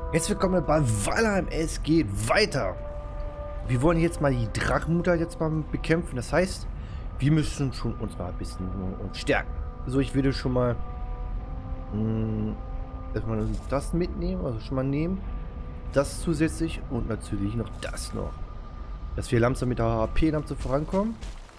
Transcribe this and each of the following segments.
Jetzt willkommen bei Valheim. Es geht weiter. Wir wollen jetzt mal die Drachenmutter jetzt mal bekämpfen. Das heißt, wir müssen schon uns mal ein bisschen uns stärken. So, ich würde schon mal erstmal das mitnehmen, also schon mal nehmen. Das zusätzlich und natürlich noch das noch. Dass wir langsam mit der HP langsam vorankommen.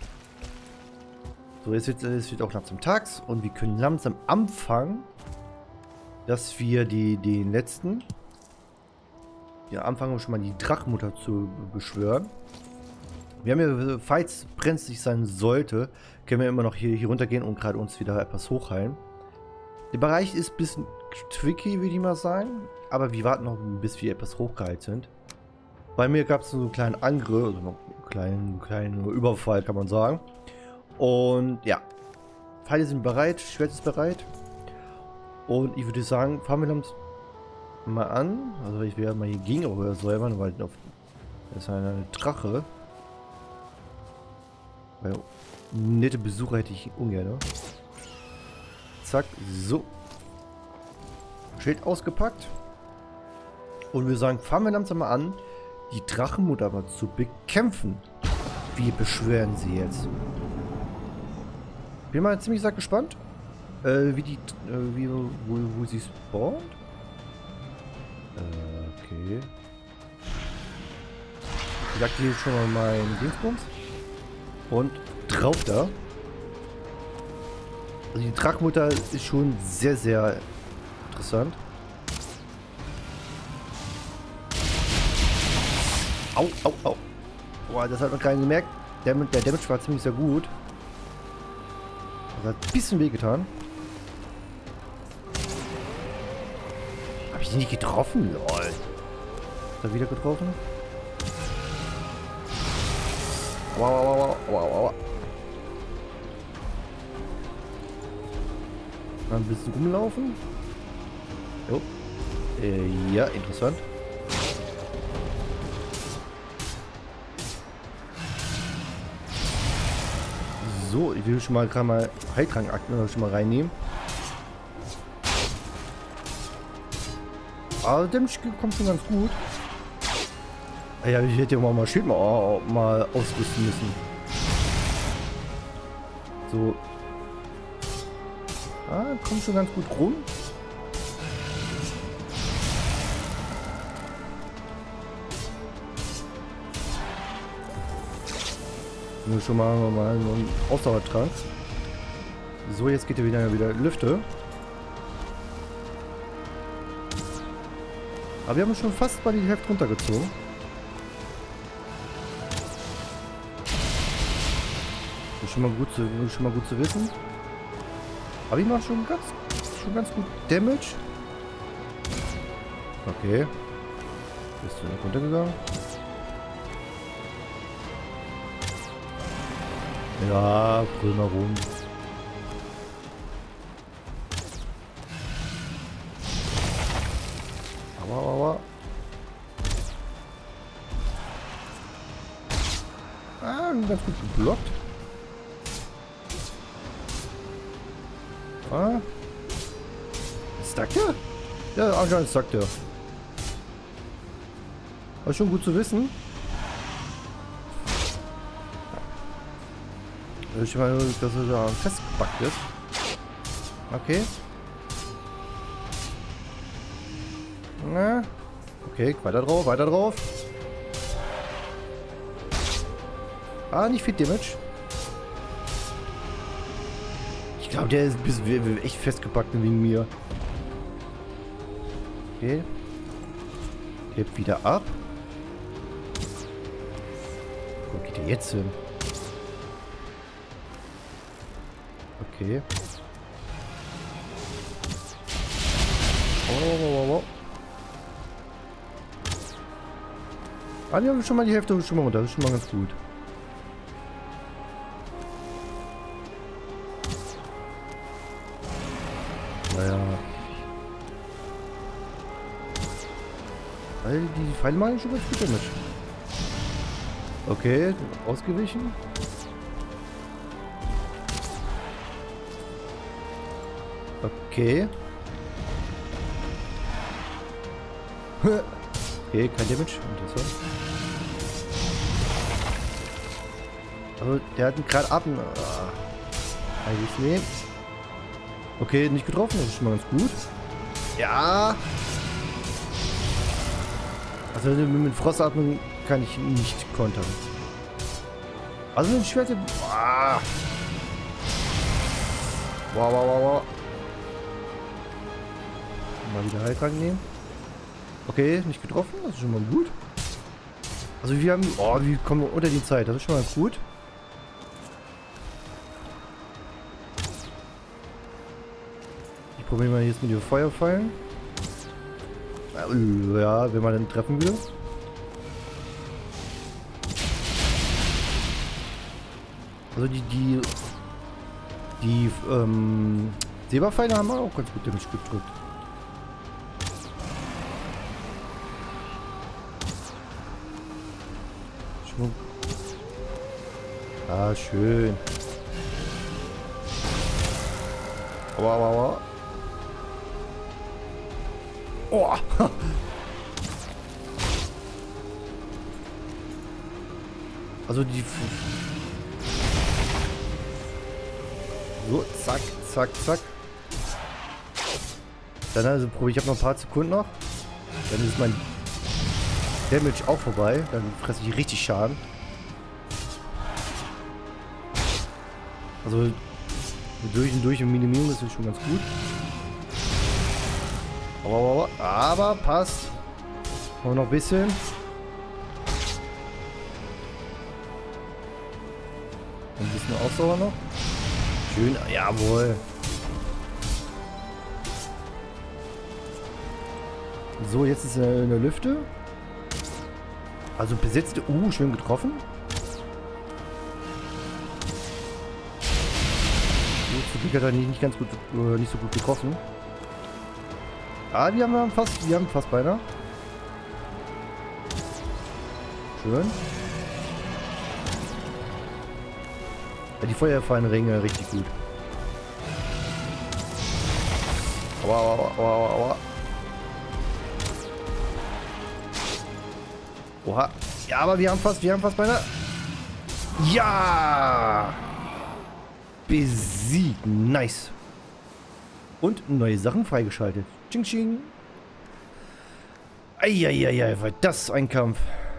So, es wird auch langsam tags und wir können langsam anfangen, dass wir den letzten... Ja, anfangen wir schon mal die Drachenmutter zu beschwören. Wir haben ja, falls brenzlig sein sollte, können wir immer noch hier runtergehen und gerade uns wieder etwas hochheilen. Der Bereich ist ein bisschen tricky, würde ich mal sagen. Aber wir warten noch, bis wir etwas hochgeheilt sind. Bei mir gab es so einen kleinen Angriff, also noch einen kleinen Überfall, kann man sagen. Und ja, Pfeile sind bereit, Schwert ist bereit. Und ich würde sagen, fahren wir dann mal an. Also ich werde mal hier gegen säubern, weil das ist eine Drache. Weil nette Besucher hätte ich ungern. Ne? Zack, so. Schild ausgepackt. Und wir sagen, fangen wir langsam mal an, die Drachenmutter mal zu bekämpfen. Wir beschwören sie jetzt. Bin mal ziemlich gespannt, wo sie spawnt. Okay. Ich aktiviere schon mal meinen Dingsbums. Und drauf da. Also die Drachenmutter ist schon sehr, sehr interessant. Au, au, au. Boah, das hat noch keiner gemerkt. Der Damage war ziemlich sehr gut. Das hat ein bisschen wehgetan. Hab ich die nicht getroffen? Lol. Hat er wieder getroffen? Wow, wow, wow, wow, wow. Mal ein bisschen rumlaufen. Jo. Ja, interessant. So, ich will schon mal gerade mal Heiltrankakten schon mal reinnehmen. Aber der kommt schon ganz gut. Ja, ich hätte ja mal Schild mal ausrüsten müssen. So. Ah, kommt schon ganz gut rum. Nur schon mal einen Ausdauertrank. So, jetzt geht er wieder Lüfte. Aber wir haben schon fast mal die Hälfte runtergezogen. Das ist schon mal gut zu wissen. Aber ich mache schon ganz gut Damage. Okay. Bist du nicht runtergegangen? Ja, brüll mal rum. Aua. Ah, ganz gut geblockt. Ah. Stackt der? Ja, anscheinend stackt der. Aber schon gut zu wissen. Ich meine, dass er da festgepackt ist. Okay. Na. Okay, weiter drauf. Ah, nicht viel Damage. Ich glaube, der ist echt festgepackt wegen mir. Okay. Hebt wieder ab. Wo geht der jetzt hin? Okay. Oh. Ah, wir haben schon mal die Hälfte schon mal runter. Das ist schon mal ganz gut. Naja. Weil die Pfeile machen schon ganz gut damit. Okay, ausgewichen. Okay. Okay, kein Damage. Interessant. Also, der hat einen gerade Atem. Eigentlich nehmen. Okay, nicht getroffen. Das ist schon mal ganz gut. Ja. Also, mit Frostatmung kann ich nicht kontern. Also, ein Schwert. Wow, wow, wow, wow. Mal wieder Heiltrank nehmen. Okay, nicht getroffen. Das ist schon mal gut. Also, wir haben. Oh, wir kommen unter die Zeit. Das ist schon mal gut. Ich probiere mal jetzt mit den Feuerpfeilen. Ja, wenn man den treffen will. Also die Silberpfeile haben wir auch ganz gut damit gedrückt. Schwung. Ah, schön. Aua, aua, aua. Oh! Also die... So, zack, zack, zack. Dann also probiere ich, habe noch ein paar Sekunden noch. Dann ist mein Damage auch vorbei. Dann fresse ich richtig Schaden. Also durch und durch und Minimierung ist schon ganz gut. Aber passt. Noch ein bisschen. Ein bisschen Ausdauer noch. Schön, jawohl. So, jetzt ist eine Lüfte. Also besetzte. Schön getroffen. Zum Glück hat er nicht ganz gut, nicht so gut getroffen. Ah, wir haben fast beinahe. Schön. Ja, die Feuerfallenringe richtig gut. Aua, aua, aua, aua, aua. Oha. Ja, aber wir haben fast beinahe. Ja! Besiegt. Nice. Und neue Sachen freigeschaltet. Ching, ching. Eieiei, war das ein Kampf.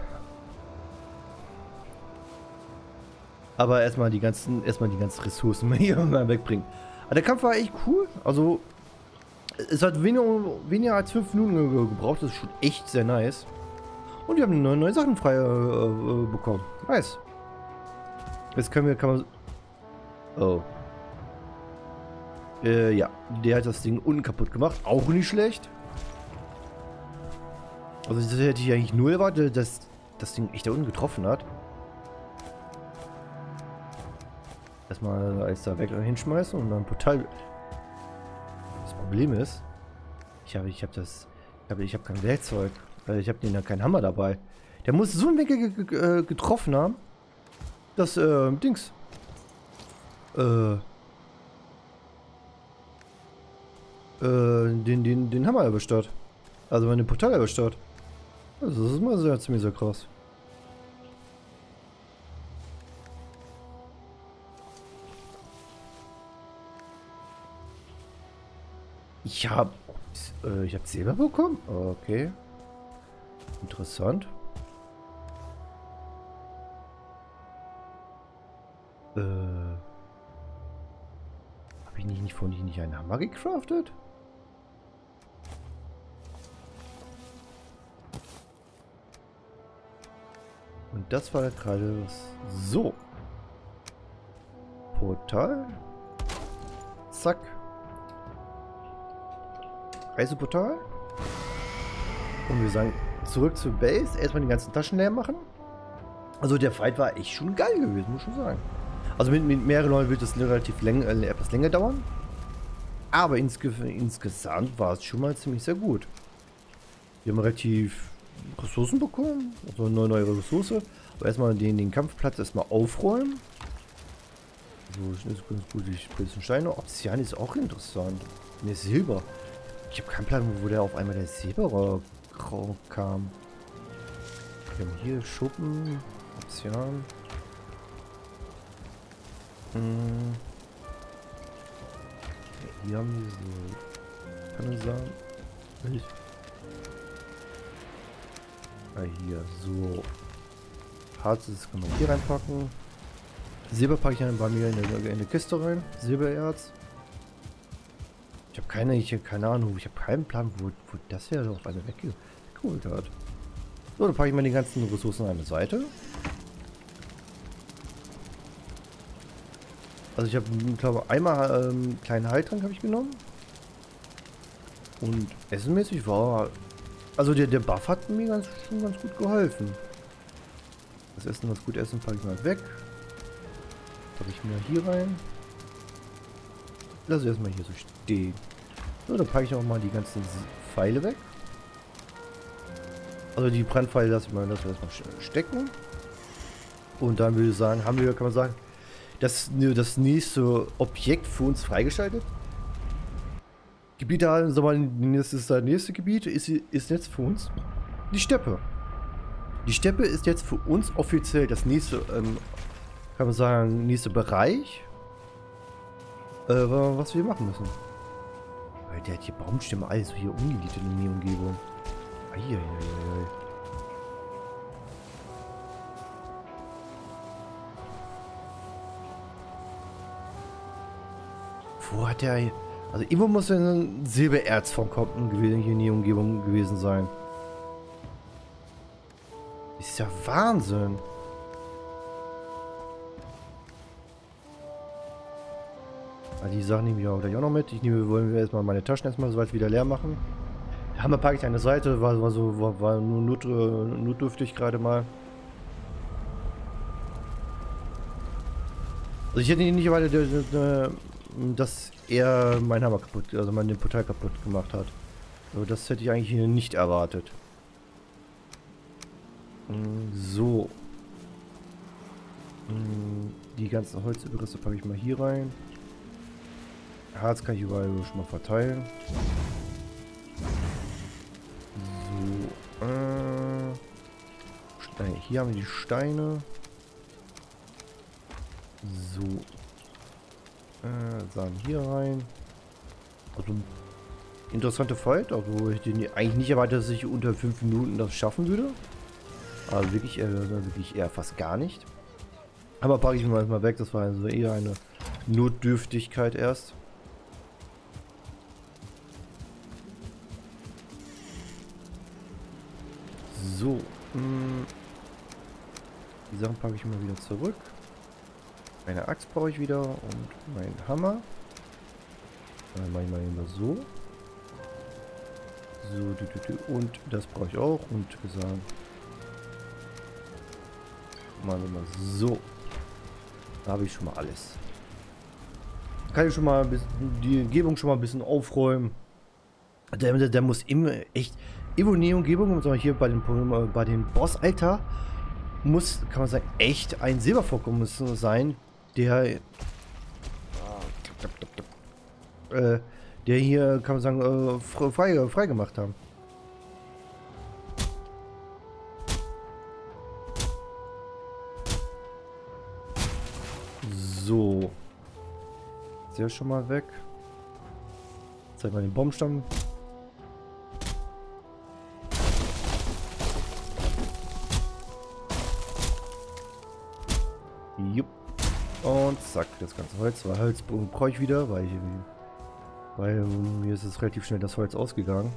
Aber erstmal die ganzen Ressourcen mal hier mal wegbringen. Aber der Kampf war echt cool. Also, es hat weniger als 5 Minuten gebraucht. Das ist schon echt sehr nice. Und wir haben neue Sachen frei bekommen. Nice. Jetzt kann man... Oh. Ja, der hat das Ding unten kaputt gemacht. Auch nicht schlecht. Also das hätte ich eigentlich nur erwartet, dass das Ding echt da unten getroffen hat. Erstmal alles da weg hinschmeißen und dann Portal. Das Problem ist, ich habe kein Werkzeug. Ich habe den da keinen Hammer dabei. Der muss so einen Winkel getroffen haben, dass Dings. Den Hammer erwischt hat. Also meine Portal erwischt hat. Also das ist mal ziemlich sehr krass. Ich habe Silber bekommen? Okay. Interessant. Habe ich nicht von dir nicht einen Hammer gecraftet? Und das war gerade was. So. Portal. Zack. Reiseportal. Und wir sagen zurück zur Base. Erstmal die ganzen Taschen leer machen. Also der Fight war echt schon geil gewesen, muss ich schon sagen. Also mit mehreren Leuten wird das relativ etwas länger dauern. Aber insgesamt war es schon mal ziemlich sehr gut. Wir haben relativ Ressourcen bekommen. Also eine neue Ressource. Aber erstmal den Kampfplatz erstmal aufräumen. So, ist ganz gut. Die spritzen Steine. Obsidian ist auch interessant. Ne, Silber. Ich habe keinen Plan, wo der auf einmal der Silber kam. Wir haben hier Schuppen, Ozean. Hier haben wir so, kann es sein? Milch. Hier, so. Harzes kann man hier reinpacken. Silber packe ich dann bei mir in eine Kiste rein. Silbererz. Ich habe keine Ahnung, ich habe keinen Plan, wo das hier auf eine weggeholt hat. So, dann packe ich mal die ganzen Ressourcen an eine Seite. Also ich habe, glaube einmal einen kleinen Heiltrank habe ich genommen. Und essenmäßig war... Also der Buff hat mir schon ganz gut geholfen. Das Essen, was gut essen, packe ich mal weg. Packe ich mir hier rein. Lass erstmal hier so stehen. So, dann packe ich auch mal die ganzen Pfeile weg. Also die Brandpfeile lasse ich mal erstmal stecken. Und dann würde ich sagen, haben wir, kann man sagen, das nächste Objekt für uns freigeschaltet. Gebiet, also das ist das nächste Gebiet, ist jetzt für uns die Steppe. Die Steppe ist jetzt für uns offiziell das nächste, kann man sagen, nächste Bereich, was wir machen müssen. Weil der hat hier Baumstämme, alles hier umgelietet in der Umgebung. Eieieiei. Wo hat der... Also irgendwo muss ja ein Silbererz vom Kopfen hier in die Umgebung gewesen sein. Ist ja Wahnsinn. Also die Sachen nehme ich auch gleich auch noch mit. Wollen wir erstmal meine Taschen soweit wieder leer machen. Hammer packe ich an der Seite, war nur notdürftig gerade mal. Also ich hätte nicht erwartet, dass er meinen Hammer kaputt, also meinen Portal kaputt gemacht hat. Also das hätte ich eigentlich hier nicht erwartet. So. Die ganzen Holzüberreste packe ich mal hier rein. Harz kann ich überall schon mal verteilen. So. Steine. Hier haben wir die Steine. So. Samen hier rein. Also interessante Fight, obwohl ich den eigentlich nicht erwartet, dass ich unter 5 Minuten das schaffen würde. Aber wirklich eher fast gar nicht. Aber packe ich mal weg, das war also eher eine Notdürftigkeit erst. So. Die Sachen packe ich mal wieder zurück. Eine Axt brauche ich wieder und meinen Hammer. Dann mache ich mal immer so. So, und das brauche ich auch. Und gesagt, machen wir mal so. Da habe ich schon mal alles. Kann ich schon mal ein bisschen, die Umgebung schon mal ein bisschen aufräumen. Der muss immer echt, in der Umgebung, hier bei dem Boss, Alter, muss, kann man sagen, echt ein Silbervorkommen sein, der hier, kann man sagen, frei gemacht haben. So. Ist der schon mal weg. Zeig mal den Baumstamm. Jupp. Und zack, das ganze Holz. Weil Holz brauche ich wieder, weil mir ist es relativ schnell das Holz ausgegangen.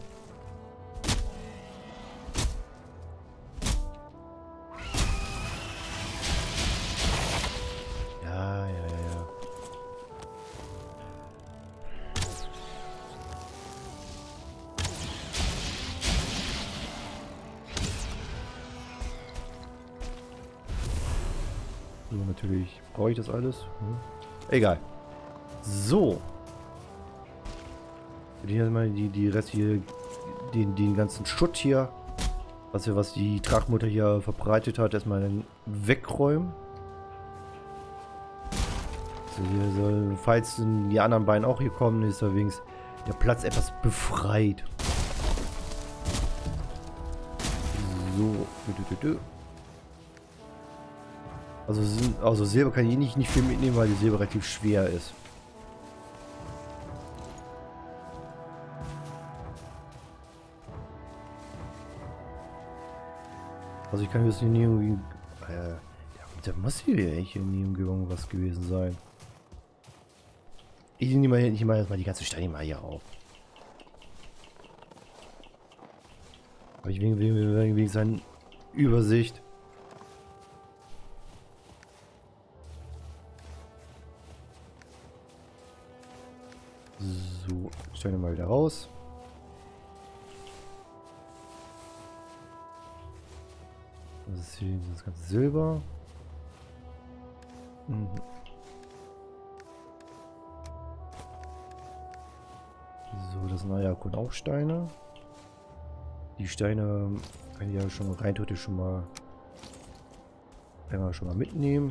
Ja. So, natürlich brauche ich das alles. Egal. So. Hier mal die Rest hier, den ganzen Schutt hier, was die Drachmutter hier verbreitet hat, erstmal dann wegräumen. So, hier, falls die anderen beiden auch hier kommen, ist allerdings der Platz etwas befreit. So. Also Silber kann ich nicht viel mitnehmen, weil die Silber relativ schwer ist. Also ich kann jetzt nicht irgendwie... ja, da muss hier echt in der Umgebung was gewesen sein. Ich nehme jetzt mal die ganze Steine mal hier auf. Aber ich wegen seiner Übersicht. So, Steine mal wieder raus. Das ist hier das ganze Silber. Mhm. So, das sind auch Steine. Die Steine kann ich ja schon rein theoretisch schon mal mitnehmen.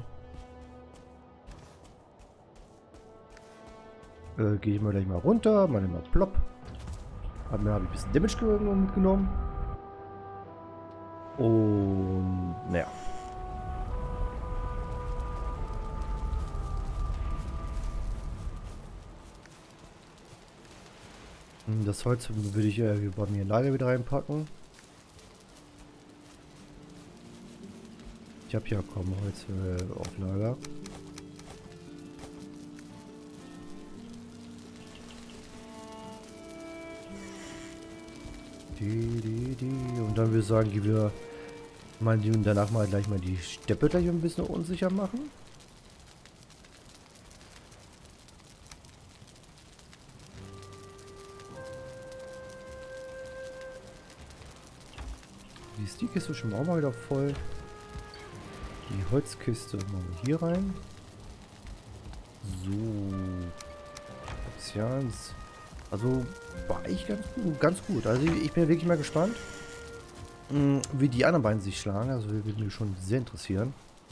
Gehe ich mal gleich mal runter, mal plopp. Habe ich ein bisschen Damage mitgenommen. Und naja. Das Holz würde ich bei mir in Lager wieder reinpacken. Ich habe ja kaum Holz auf Lager. Und dann würde ich sagen, gehen wir mal danach mal gleich mal die Steppe gleich ein bisschen unsicher machen. Die Steelkiste schon auch mal wieder voll. Die Holzkiste machen wir hier rein. So. Options. Also war ich ganz gut. Also ich bin wirklich mal gespannt, wie die anderen beiden sich schlagen. Also würde mich schon sehr interessieren.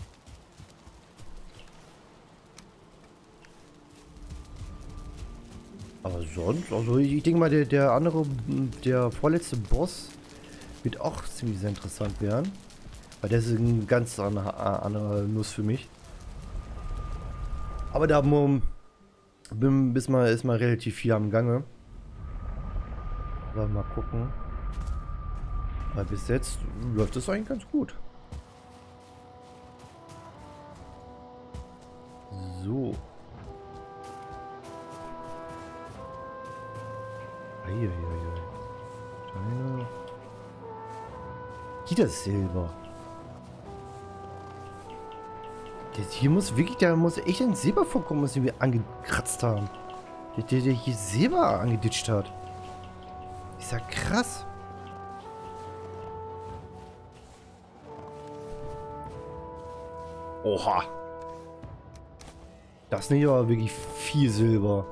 Aber sonst, also ich denke mal, der vorletzte Boss wird auch ziemlich sehr interessant werden. Weil das ist eine ganz andere Nuss für mich. Aber da ist mal relativ viel am Gange. Mal gucken. Weil bis jetzt läuft es eigentlich ganz gut. So. Hier. Steine. Hier das Silber. Hier muss wirklich, da muss echt ein Silber vorkommen, was wir angekratzt haben. Der hier Silber angeditscht hat. Ist ja krass. Oha. Das ist aber wirklich viel Silber.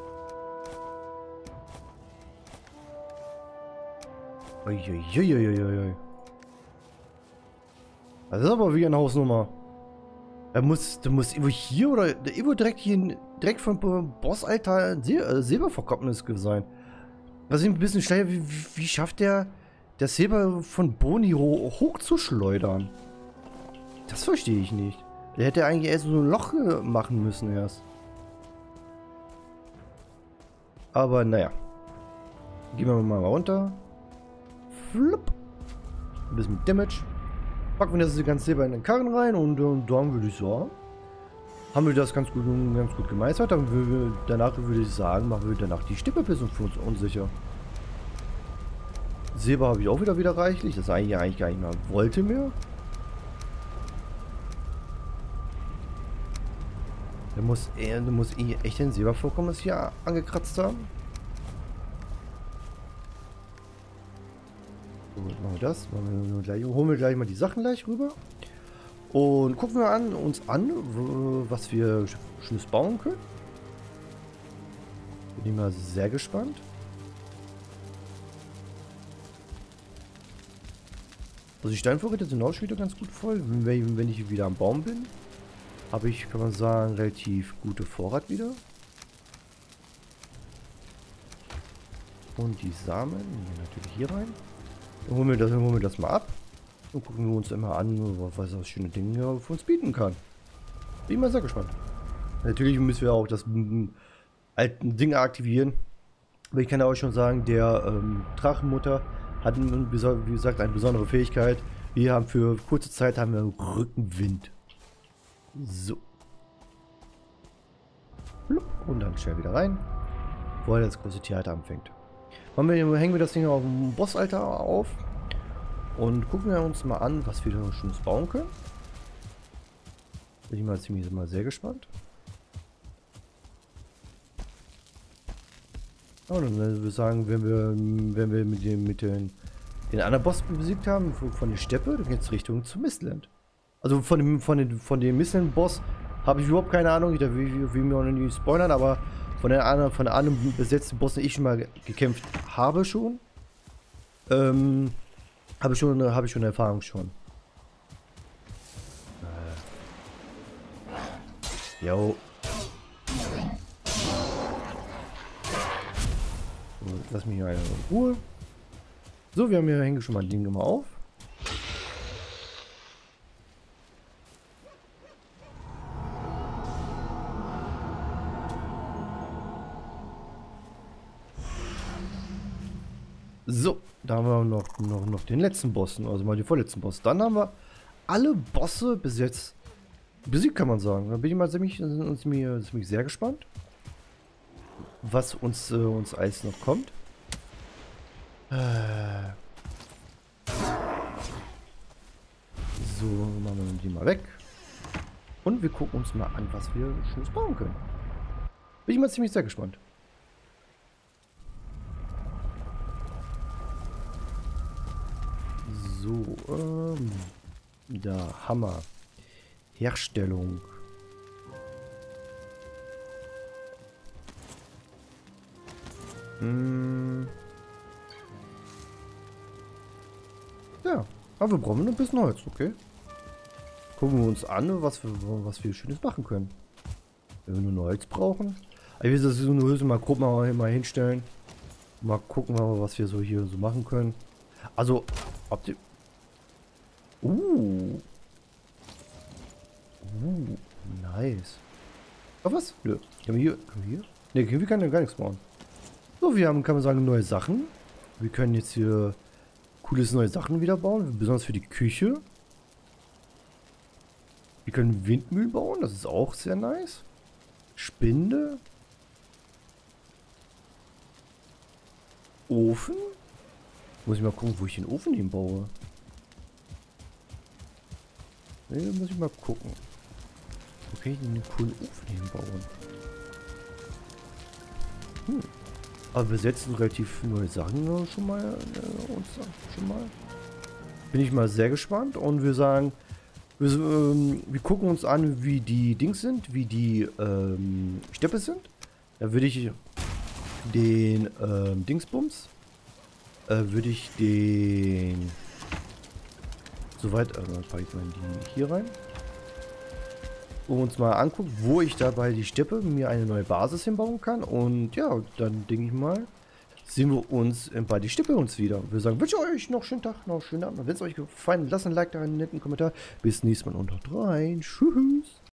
Uiuiuiuiui. Das ist aber wie eine Hausnummer. Da muss irgendwo hier oder irgendwo direkt vom Bossaltar ein Silbervorkommnis sein. Was ist ein bisschen schlecht, wie schafft der das Silber von Boni hochzuschleudern? Das verstehe ich nicht. Der hätte eigentlich erst so ein Loch machen müssen erst. Aber naja. Gehen wir mal runter. Flupp. Ein bisschen mit Damage. Packen wir das ganze Silber in den Karren rein und dann würde ich sagen, haben wir das ganz gut gemeistert. Danach würde ich sagen, machen wir danach die Stippe bis für uns unsicher. Silber habe ich auch wieder reichlich. Das ist eigentlich gar nicht mehr wollte mehr. Da muss echt ein Silbervorkommen hier angekratzt haben. So, machen wir das. Holen wir gleich mal die Sachen gleich rüber. Und gucken wir uns an, was wir Schönes bauen können. Bin ich mal sehr gespannt. Also die Steinvorräte sind auch schon wieder ganz gut voll. Wenn ich wieder am Baum bin, habe ich, kann man sagen, relativ gute Vorrat wieder. Und die Samen natürlich hier rein. Dann holen wir das mal ab. Und gucken wir uns immer an, was das schöne Ding für uns bieten kann. Bin mal sehr gespannt. Natürlich müssen wir auch das alten Ding aktivieren. Aber ich kann auch schon sagen, der Drachenmutter hat, wie gesagt, eine besondere Fähigkeit. Wir haben für kurze Zeit haben wir Rückenwind. So. Und dann schnell wieder rein, bevor das große Theater anfängt. Hängen wir das Ding auf dem Bossaltar auf und gucken wir uns mal an, was wir da Schönes bauen können. Bin ich mal sehr gespannt. Und dann würde ich sagen, wenn wir mit den anderen Boss besiegt haben, von der Steppe, dann geht es Richtung zu Mistland. Also von dem Mistland-Boss habe ich überhaupt keine Ahnung, ich will mir auch nicht spoilern, aber von der anderen besetzten Boss, die ich schon mal gekämpft habe schon, habe ich schon Erfahrung schon. Jo. So, lass mich hier in Ruhe. So, wir haben hier hängen schon mal ein Ding immer auf. So, da haben wir noch den letzten Boss, also mal den vorletzten Boss. Dann haben wir alle Bosse bis jetzt besiegt, kann man sagen. Da bin ich mal ziemlich sehr gespannt, was uns alles noch kommt. So, machen wir die mal weg. Und wir gucken uns mal an, was wir Schönes bauen können. Bin ich mal ziemlich sehr gespannt. So, da Hammer. Herstellung. Ja, aber wir brauchen noch ein bisschen Holz, okay? Gucken wir uns an, was wir Schönes machen können. Wenn wir nur Holz brauchen. Ich will das so eine Hülse mal grob mal hinstellen. Mal gucken, was wir so hier so machen können. Also, ob die... nice. Ach was? Nö. Können wir hier? Ne, wir können ja gar nichts bauen. So, wir haben, kann man sagen, neue Sachen. Wir können jetzt hier cooles neue Sachen wieder bauen, besonders für die Küche. Wir können Windmühlen bauen, das ist auch sehr nice. Spinde. Ofen. Muss ich mal gucken, wo ich den Ofen hinbaue. Ne, muss ich mal gucken. Wo kann ich denn einen coolen Ofen hinbauen? Aber wir setzen relativ neue Sachen schon mal. Bin ich mal sehr gespannt und wir sagen, wir gucken uns an, wie die Dings sind, wie die Steppe sind. Da würde ich den Dingsbums, würde ich den soweit, packe ich mal die hier rein. Und uns mal angucken, wo ich dabei die Steppe mir eine neue Basis hinbauen kann. Und ja, dann denke ich mal, sehen wir uns bei die Steppe uns wieder. Wir sagen, wünsche euch noch einen schönen Tag, noch einen schönen Abend. Wenn es euch gefallen hat, lasst ein Like da, einen netten Kommentar. Bis nächstes Mal und haut rein. Tschüss.